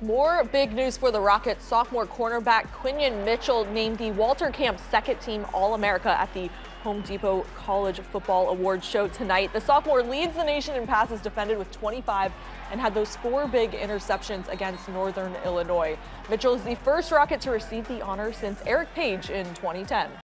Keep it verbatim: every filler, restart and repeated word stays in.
More big news for the Rockets. Sophomore cornerback Quinyon Mitchell named the Walter Camp second team All-America at the Home Depot College Football Awards show tonight. The sophomore leads the nation in passes defended with twenty-five and had those four big interceptions against Northern Illinois. Mitchell is the first Rocket to receive the honor since Eric Page in twenty ten.